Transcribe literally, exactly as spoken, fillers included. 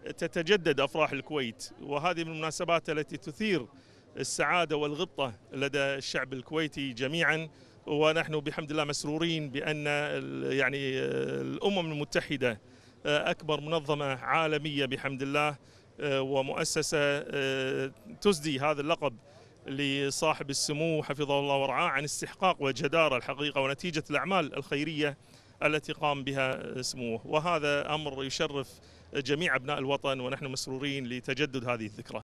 تتجدد أفراح الكويت، وهذه من المناسبات التي تثير السعادة والغبطة لدى الشعب الكويتي جميعا. ونحن بحمد الله مسرورين بأن يعني الأمم المتحدة أكبر منظمة عالمية بحمد الله ومؤسسة تسدي هذا اللقب لصاحب السمو حفظه الله ورعاه عن استحقاق وجدارة الحقيقة ونتيجة الأعمال الخيرية التي قام بها سموه، وهذا أمر يشرف جميع أبناء الوطن ونحن مسرورين لتجدد هذه الذكرى.